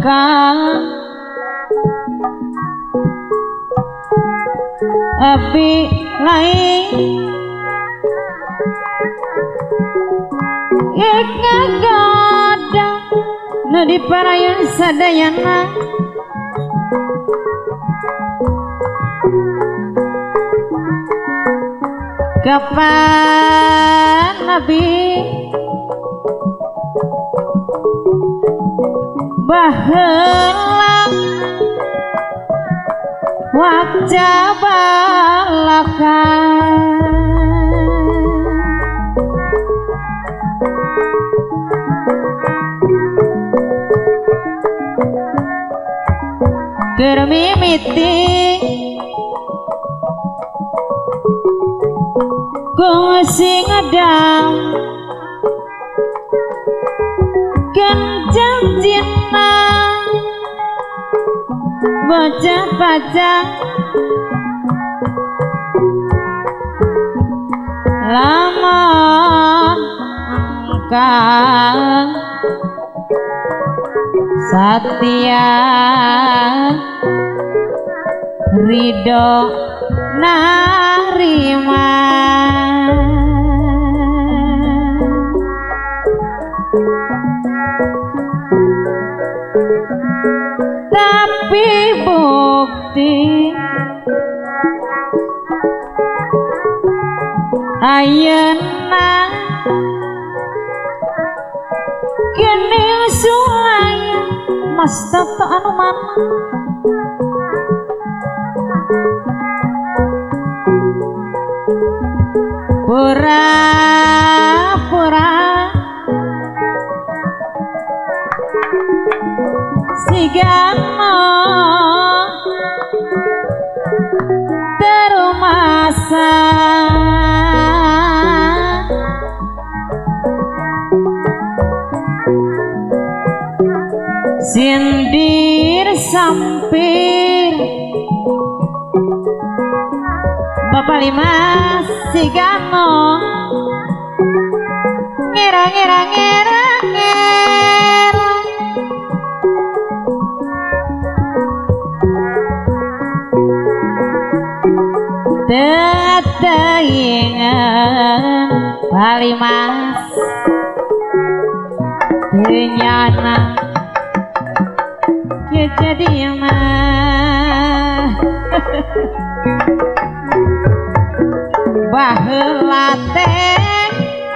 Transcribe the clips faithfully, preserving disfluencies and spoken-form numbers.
kang api lain ika gadang nu diparayan sadayana kapan nabi baheula wajah balaka keur mimiti kung sing ngedam kencang jinna bocah pajang lama engkang Satya ridho narima tapi bukti ayeuna kene sulaya mas tata anu mana pura-pura sigana terumasa sindir sampir Bapak Limas sigano ngira ngira ngira ngira tetaingan Pak Limas ternyata jadi mah baheula teh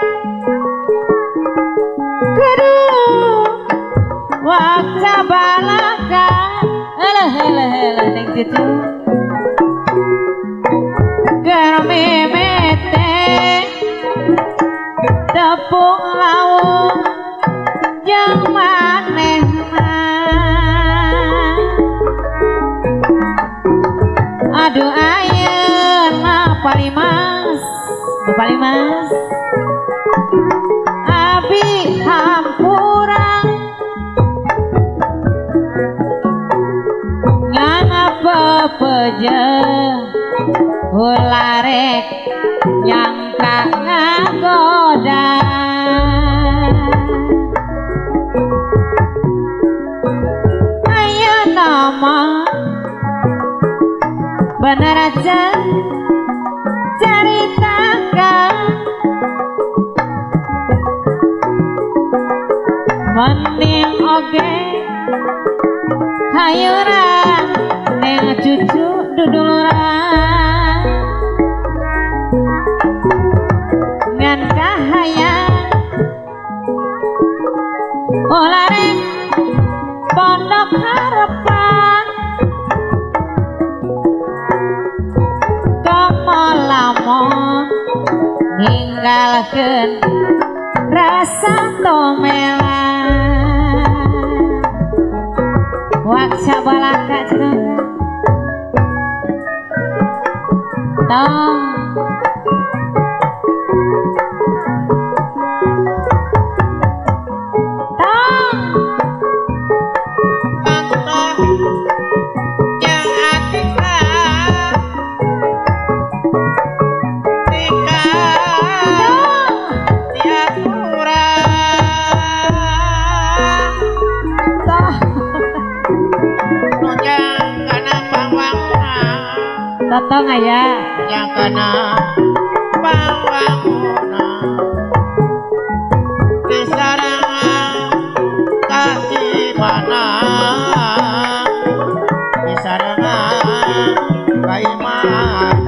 kudu waktu balaka elah elah elah neng cucu keur mimete tepung lauk jeung manehna aduh ayeuna Pak Limas Bapak Limas abi hampura ngapa peje ulah rek nyangka ngagoda ayeuna mah bener aja ceritakan mending oge hayuran neng cucu duduluran ngan kahayang ulah rek pondok harapan lamun ninggalkeun rasa tomelan waksa balaka cenah tong potong aja yang kena pangwangunan di sarangan kasih mana di sarangan kayak mana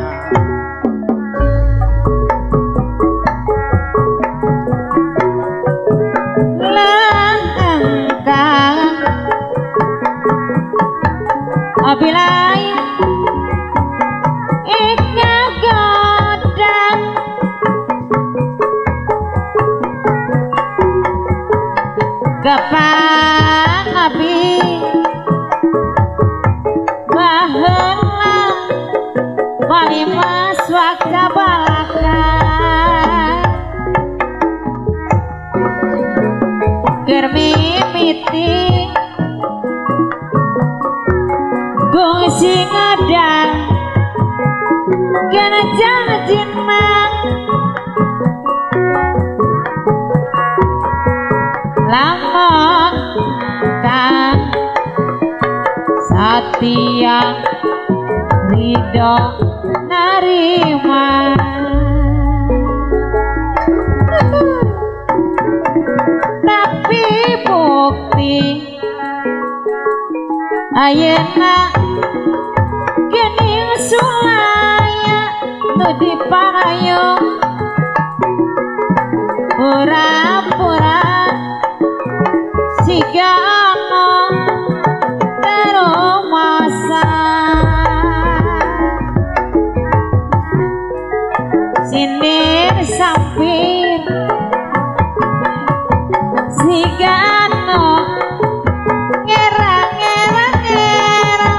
langkah abilai ika godang gapang abi baheula bali maswak kabalaka keur mimiti gung sing ngadang kana janjinang lamun kang satia ridho narima tapi bukti ayeuna gening sulaya nu dipayung pura-pura siga ana terumasa sindir sampir siga ana ngerang-ngerang-ngerang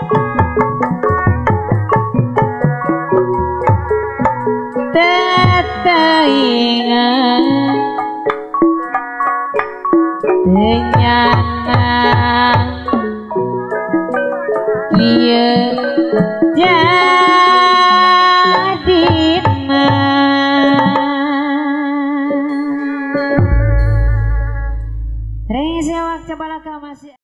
tetaingan tenyana ieu jadina Reng sewak cabalaka masih